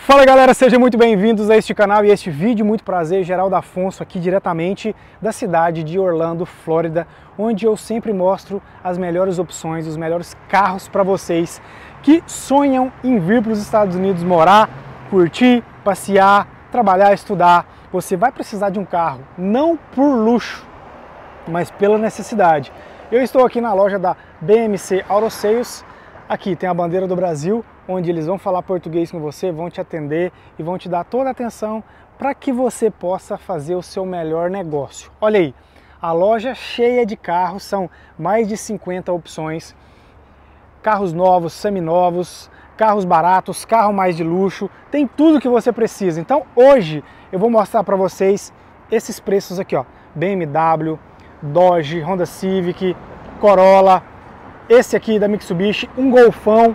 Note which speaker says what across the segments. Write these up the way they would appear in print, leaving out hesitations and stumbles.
Speaker 1: Fala galera, sejam muito bem-vindos a este canal e a este vídeo. Muito prazer, Geraldo Afonso aqui diretamente da cidade de Orlando, Flórida, onde eu sempre mostro as melhores opções, os melhores carros para vocês que sonham em vir para os Estados Unidos morar, curtir, passear, trabalhar, estudar. Você vai precisar de um carro, não por luxo, mas pela necessidade. Eu estou aqui na loja da BMC Auto Sales. Aqui tem a bandeira do Brasil, onde eles vão falar português com você, vão te atender e vão te dar toda a atenção para que você possa fazer o seu melhor negócio. Olha aí, a loja cheia de carros, são mais de 50 opções, carros novos, seminovos, carros baratos, carro mais de luxo, tem tudo que você precisa. Então hoje eu vou mostrar para vocês esses preços aqui, ó, BMW, Dodge, Honda Civic, Corolla, esse aqui da Mitsubishi, um Golfão,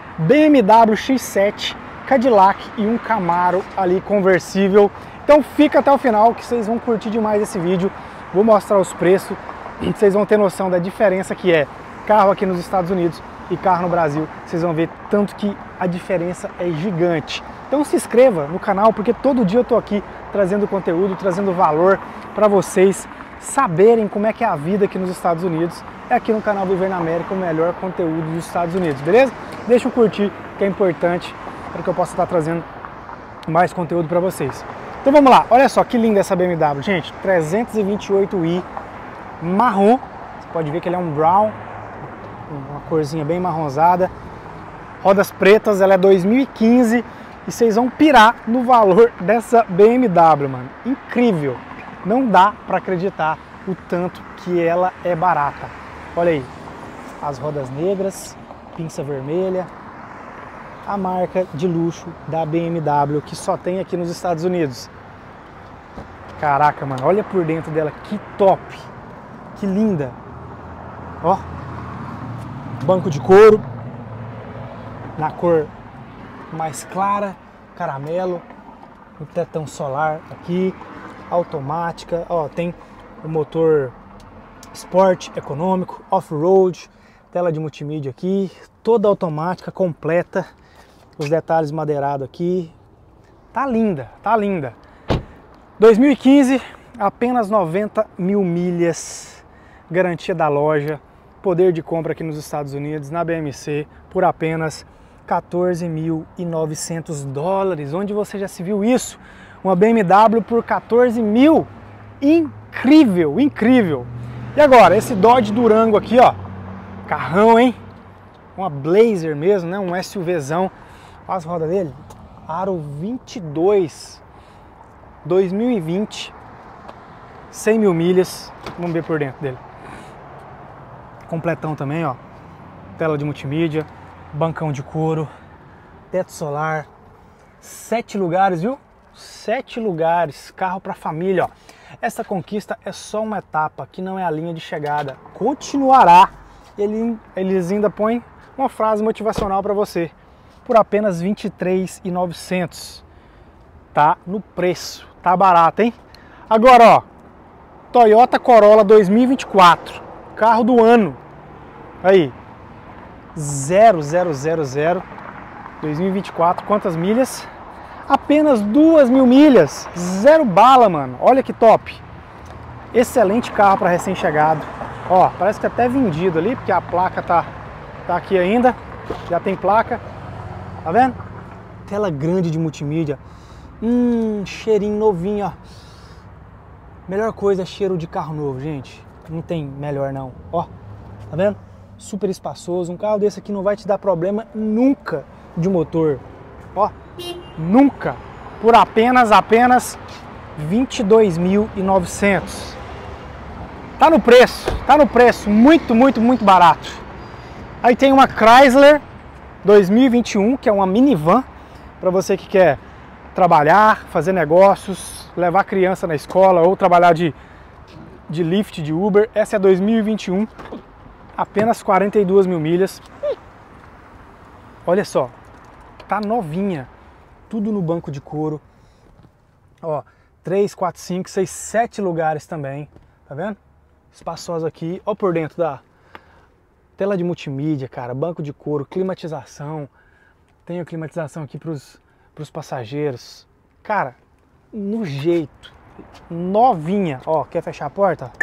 Speaker 1: BMW X7, Cadillac e um Camaro ali conversível. Então fica até o final que vocês vão curtir demais esse vídeo. Vou mostrar os preços, vocês vão ter noção da diferença que é carro aqui nos Estados Unidos e carro no Brasil. Vocês vão ver tanto que a diferença é gigante. Então se inscreva no canal, porque todo dia eu tô aqui trazendo conteúdo, trazendo valor para vocês saberem como é que é a vida aqui nos Estados Unidos. É aqui no canal Viver na América o melhor conteúdo dos Estados Unidos, beleza? Deixa eu curtir, que é importante para que eu possa estar trazendo mais conteúdo para vocês. Então vamos lá, olha só que linda essa BMW, gente, 328i marrom, você pode ver que ele é um brown, uma corzinha bem marronzada, rodas pretas, ela é 2015 e vocês vão pirar no valor dessa BMW, mano, incrível, não dá para acreditar o tanto que ela é barata. Olha aí, as rodas negras, pinça vermelha, a marca de luxo da BMW que só tem aqui nos Estados Unidos. Caraca, mano, olha por dentro dela, que top, que linda. Ó, banco de couro, na cor mais clara, caramelo, o tetão solar aqui, automática, ó, tem o motor Sport, econômico, off-road, tela de multimídia aqui, toda automática, completa, os detalhes madeirados aqui, tá linda, tá linda. 2015, apenas 90 mil milhas, garantia da loja, poder de compra aqui nos Estados Unidos, na BMC, por apenas 14.900 dólares. Onde você já se viu isso? Uma BMW por 14 mil, incrível, incrível. E agora, esse Dodge Durango aqui, ó, carrão, hein? Uma Blazer mesmo, né? Um SUVzão. Olha as rodas dele. Aro 22, 2020, 100 mil milhas. Vamos ver por dentro dele. Completão também, ó. Tela de multimídia, bancão de couro, teto solar, 7 lugares, viu? 7 lugares, carro para família, ó. Essa conquista é só uma etapa, que não é a linha de chegada. Continuará. Eles ainda põem uma frase motivacional para você. Por apenas 23.900. Tá no preço. Tá barato, hein? Agora, ó. Toyota Corolla 2024. Carro do ano. Aí. 0000. 2024. Quantas milhas? Apenas 2.000 milhas, zero bala, mano. Olha que top. Excelente carro para recém-chegado. Ó, parece que até vendido ali, porque a placa tá aqui ainda. Já tem placa. Tá vendo? Tela grande de multimídia. Cheirinho novinho, ó. Melhor coisa é cheiro de carro novo, gente. Não tem melhor não. Ó, tá vendo? Super espaçoso. Um carro desse aqui não vai te dar problema nunca de motor. Ó, nunca, por apenas 22.900. Tá no preço, muito, muito, muito barato. Aí tem uma Chrysler 2021, que é uma minivan, para você que quer trabalhar, fazer negócios, levar criança na escola ou trabalhar de Lyft, de Uber. Essa é 2021, apenas 42 mil milhas. Olha só. Tá novinha, tudo no banco de couro, ó, 3, 4, 5, 6, 7 lugares também, tá vendo? Espaçosa aqui, ó por dentro da tela de multimídia, cara, banco de couro, climatização, tem a climatização aqui para para os passageiros. Cara, no jeito, novinha. Ó, quer fechar a porta?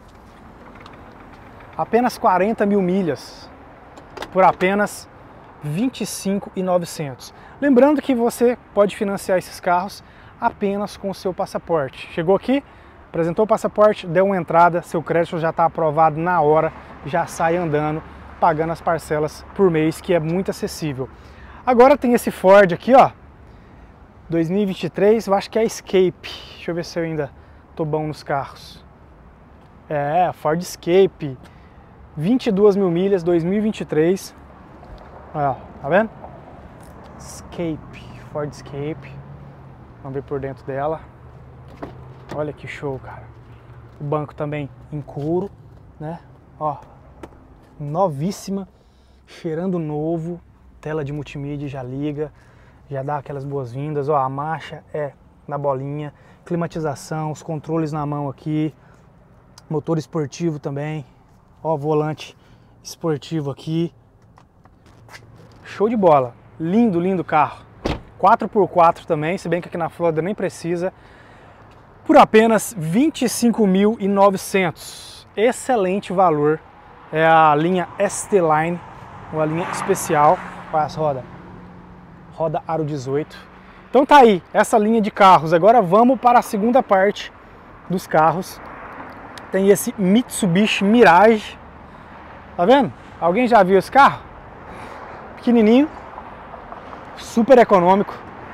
Speaker 1: Apenas 40 mil milhas por apenas R$ 25.900. Lembrando que você pode financiar esses carros apenas com o seu passaporte. Chegou aqui, apresentou o passaporte, deu uma entrada, seu crédito já está aprovado na hora, já sai andando, pagando as parcelas por mês, que é muito acessível. Agora tem esse Ford aqui, ó, 2023, eu acho que é Escape. Deixa eu ver se eu ainda tô bom nos carros. É, Ford Escape, 22 mil milhas, 2023. Ó, tá vendo? Escape, Ford Escape. Vamos ver por dentro dela. Olha que show, cara. O banco também em couro, né? Ó, novíssima, cheirando novo. Tela de multimídia, já liga, já dá aquelas boas-vindas. Ó, a marcha é na bolinha, climatização, os controles na mão aqui, motor esportivo também. Ó, volante esportivo aqui. Show de bola. Lindo, lindo carro. 4x4 também, se bem que aqui na Flórida nem precisa. Por apenas R$ 25.900. Excelente valor. É a linha ST-Line, uma linha especial. Olha as rodas. Roda aro 18. Então tá aí, essa linha de carros. Agora vamos para a segunda parte dos carros. Tem esse Mitsubishi Mirage. Tá vendo? Alguém já viu esse carro? Pequenininho, super econômico,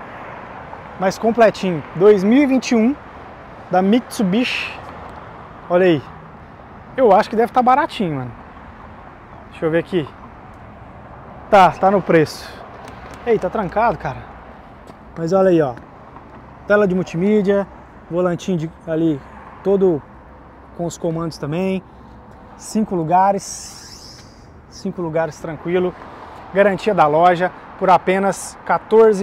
Speaker 1: mas completinho. 2021 da Mitsubishi. Olha aí. Eu acho que deve estar baratinho, mano. Deixa eu ver aqui. Tá no preço. Ei, tá trancado, cara. Mas olha aí, ó. Tela de multimídia, volantinho ali todo com os comandos também. 5 lugares. 5 lugares tranquilo. Garantia da loja por apenas R$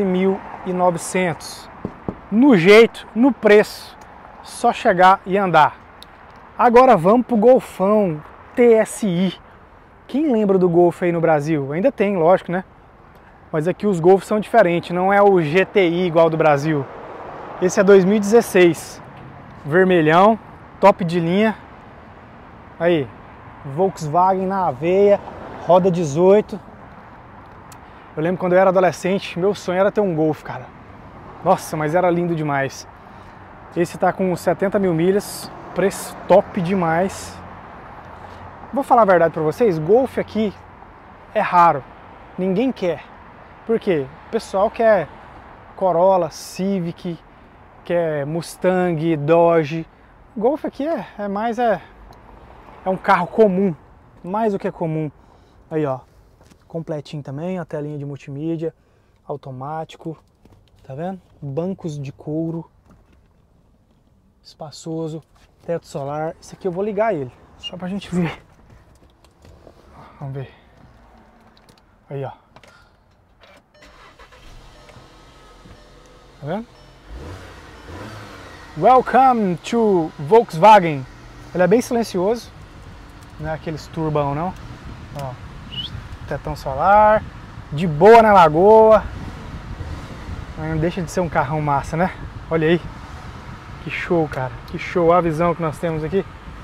Speaker 1: 14.900. No jeito, no preço, só chegar e andar. Agora vamos pro Golfão TSI. Quem lembra do Golf aí no Brasil? Ainda tem, lógico, né? Mas aqui os Golf são diferentes, não é o GTI igual do Brasil. Esse é 2016. Vermelhão, top de linha. Aí, Volkswagen na veia, roda 18. Eu lembro quando eu era adolescente, meu sonho era ter um Golf, cara. Nossa, mas era lindo demais. Esse tá com 70 mil milhas, preço top demais. Vou falar a verdade pra vocês, Golf aqui é raro, ninguém quer. Por quê? O pessoal quer Corolla, Civic, quer Mustang, Dodge. Golf aqui é um carro comum, mais do que comum. Aí, ó. Completinho também, a telinha de multimídia, automático, tá vendo? Bancos de couro, espaçoso, teto solar. Esse aqui eu vou ligar ele, só pra gente ver. Vamos ver. Aí, ó. Tá vendo? Welcome to Volkswagen. Ele é bem silencioso, não é aqueles turbão não. Ó. Tetão solar, de boa na lagoa. Não deixa de ser um carrão massa, né? Olha aí, que show, cara, que show. A visão que nós temos aqui.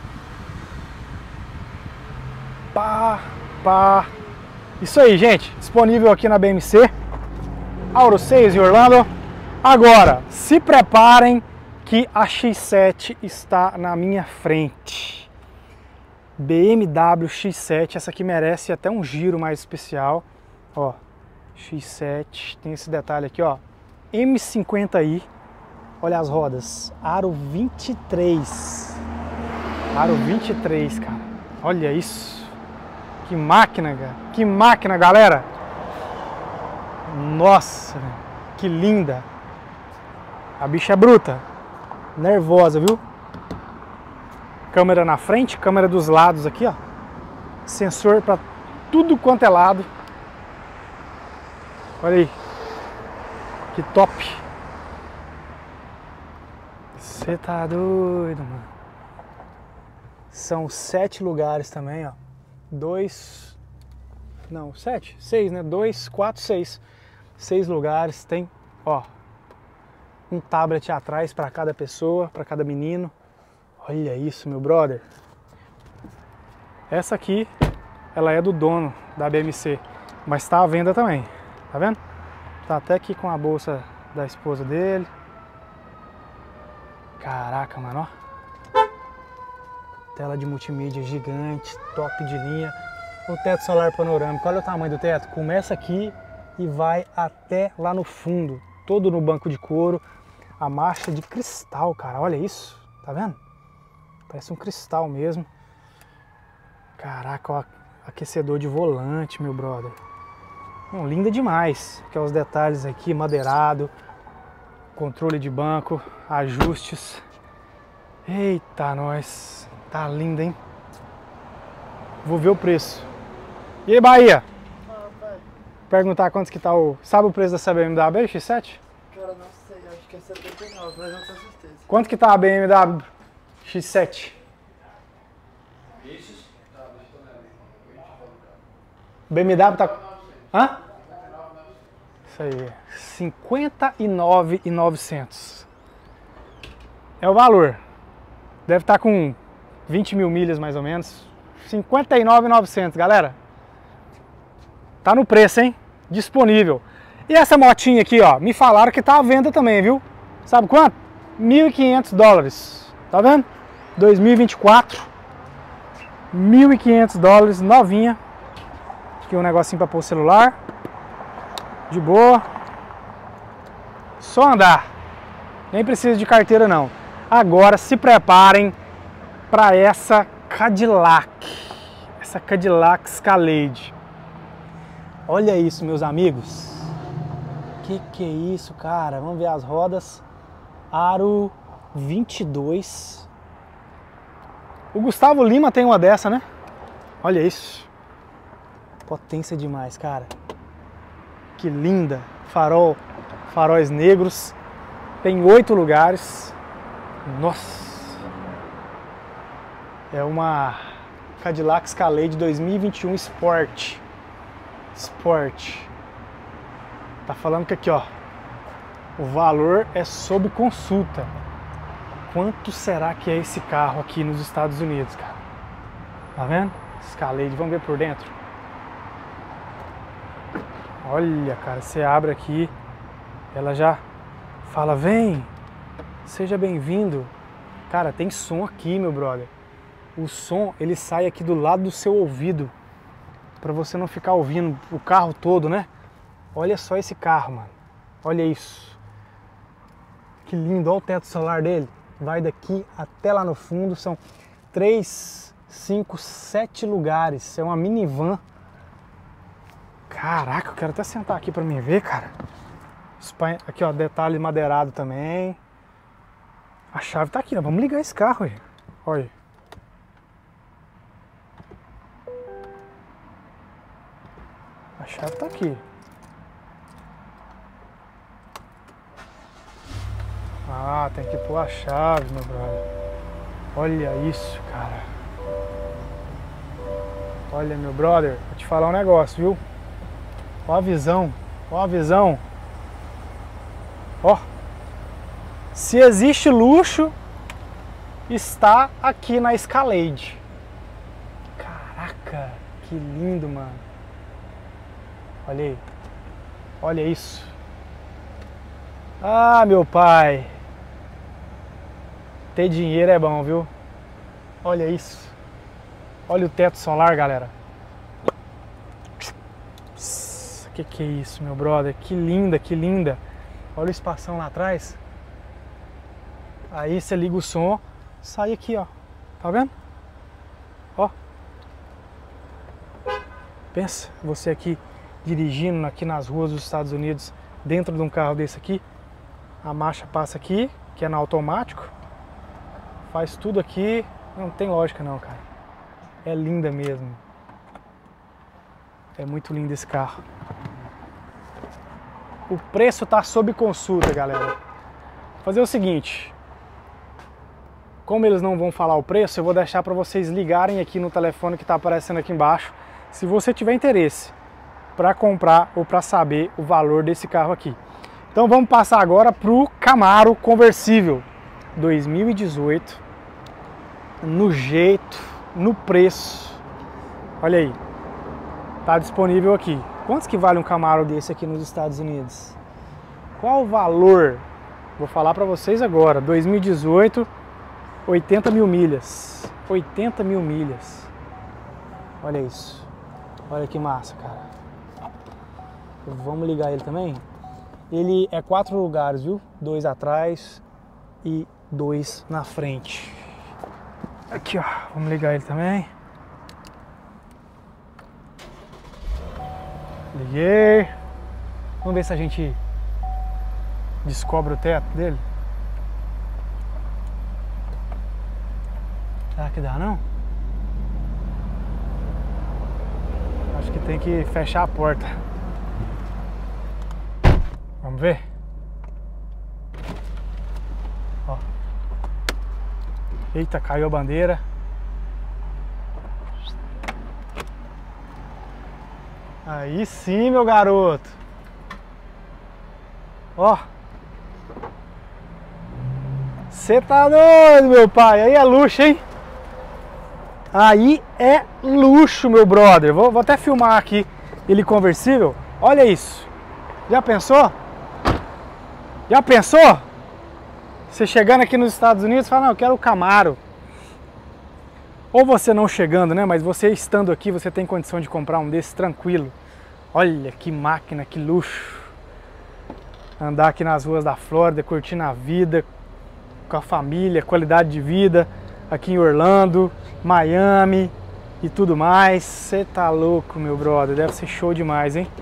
Speaker 1: Pá. Isso aí, gente, disponível aqui na BMC Auro 6 em Orlando. Agora, se preparem que a X7 está na minha frente. BMW X7, essa aqui merece até um giro mais especial. Ó, X7, tem esse detalhe aqui, ó, M50i. Olha as rodas, aro 23. Aro 23, cara. Olha isso. Que máquina, cara. Que máquina, galera. Nossa, que linda. A bicha é bruta. Nervosa, viu? Câmera na frente, câmera dos lados aqui, ó. Sensor para tudo quanto é lado. Olha aí. Que top. Você tá doido, mano. São 7 lugares também, ó. 2... Não, 7? 6, né? 2, 4, 6. 6 lugares. Tem Ó, um tablet atrás para cada pessoa, para cada menino. Olha isso, meu brother. Essa aqui, ela é do dono da BMC, mas está à venda também, tá vendo? Tá até aqui com a bolsa da esposa dele. Caraca, mano, ó. Tela de multimídia gigante, top de linha. O teto solar panorâmico, olha o tamanho do teto. Começa aqui e vai até lá no fundo, todo no banco de couro. A marcha de cristal, cara, olha isso, tá vendo? Parece um cristal mesmo. Caraca, ó, aquecedor de volante, meu brother. Linda demais. Aqui, ó, os detalhes aqui, madeirado, controle de banco, ajustes. Eita, nós. Tá linda, hein? Vou ver o preço. E aí, Bahia? Perguntar quantos que tá o... Sabe o preço dessa BMW X7?
Speaker 2: Cara, não sei, acho que é 79, mas não tenho certeza.
Speaker 1: Quanto que tá a BMW X7? BMW tá... Hã? Isso aí, 59.900. É o valor. Deve estar com 20 mil milhas mais ou menos. 59.900, galera. Tá no preço, hein? Disponível. E essa motinha aqui, ó, me falaram que tá à venda também, viu? Sabe quanto? 1.500 dólares. Tá vendo? 2024. 1.500 dólares, novinha. Aqui um negocinho para pôr o celular. De boa. Só andar. Nem precisa de carteira não. Agora se preparem para essa Cadillac. Essa Cadillac Escalade. Olha isso, meus amigos. Que é isso, cara? Vamos ver as rodas. Aro 22. O Gustavo Lima tem uma dessa, né? Olha isso. Potência demais, cara. Que linda. Faróis negros. Tem 8 lugares. Nossa. É uma Cadillac Escalade 2021 Sport. Tá falando que aqui, ó, o valor é sob consulta. Quanto será que é esse carro aqui nos Estados Unidos, cara? Tá vendo? Escalade, vamos ver por dentro. Olha, cara, você abre aqui, ela já fala, vem, seja bem-vindo. Cara, tem som aqui, meu brother. O som, ele sai aqui do lado do seu ouvido, para você não ficar ouvindo o carro todo, né? Olha só esse carro, mano. Olha isso. Que lindo, olha o teto solar dele. Vai daqui até lá no fundo, são 3, 5, 7 lugares. É uma minivan. Caraca, eu quero até sentar aqui pra mim ver, cara. Aqui, ó, detalhe madeirado também. A chave tá aqui, né? Vamos ligar esse carro aí. Olha. A chave tá aqui. Ah, tem que pôr a chave, meu brother. Olha isso, cara. Olha, meu brother, vou te falar um negócio, viu? Ó a visão, ó a visão. Ó. Se existe luxo, está aqui na Escalade. Caraca, que lindo, mano. Olha aí. Olha isso. Ah, meu pai. Ter dinheiro é bom, viu? Olha isso. Olha o teto solar, galera. Que é isso, meu brother? Que linda, que linda. Olha o espação lá atrás. Aí você liga o som, sai aqui, ó. Tá vendo? Ó. Pensa, você aqui dirigindo aqui nas ruas dos Estados Unidos, dentro de um carro desse aqui. A marcha passa aqui, que é no automático. Faz tudo aqui. Não tem lógica não, cara. É linda mesmo. É muito lindo esse carro. O preço tá sob consulta, galera. Vou fazer o seguinte. Como eles não vão falar o preço, eu vou deixar para vocês ligarem aqui no telefone que tá aparecendo aqui embaixo. Se você tiver interesse para comprar ou para saber o valor desse carro aqui. Então vamos passar agora para o Camaro conversível 2018, no jeito, no preço. Olha aí, tá disponível aqui. Quantos que vale um Camaro desse aqui nos Estados Unidos? Qual o valor? Vou falar para vocês agora. 2018, 80 mil milhas. 80 mil milhas. Olha isso. Olha que massa, cara. Vamos ligar ele também? Ele é 4 lugares, viu? 2 atrás e 2 na frente. Aqui, ó. Vamos ligar ele também. Liguei. Vamos ver se a gente descobre o teto dele. Será que dá, não? Acho que tem que fechar a porta. Vamos ver? Ó. Eita, caiu a bandeira. Aí sim, meu garoto. Ó. Você tá doido, meu pai. Aí é luxo, hein? Aí é luxo, meu brother. Vou até filmar aqui ele conversível. Olha isso. Já pensou? Já pensou? Você chegando aqui nos Estados Unidos, fala, não, eu quero o Camaro. Ou você não chegando, né? Mas você estando aqui, você tem condição de comprar um desses tranquilo. Olha que máquina, que luxo. Andar aqui nas ruas da Flórida, curtindo a vida, com a família, qualidade de vida. Aqui em Orlando, Miami e tudo mais. Você tá louco, meu brother. Deve ser show demais, hein?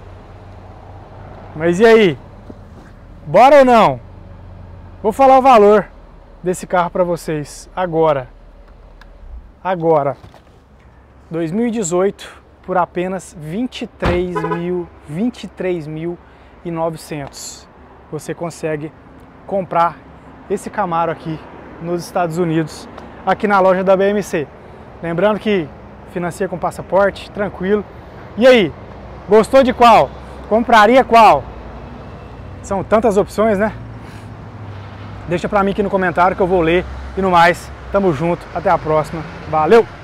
Speaker 1: Mas e aí? Bora ou não? Vou falar o valor desse carro para vocês agora. Agora. 2018 por apenas 23.900. Você consegue comprar esse Camaro aqui nos Estados Unidos, aqui na loja da BMC. Lembrando que financia com passaporte, tranquilo. E aí? Gostou de qual? Compraria qual? São tantas opções, né? Deixa pra mim aqui no comentário que eu vou ler. E no mais, tamo junto. Até a próxima. Valeu!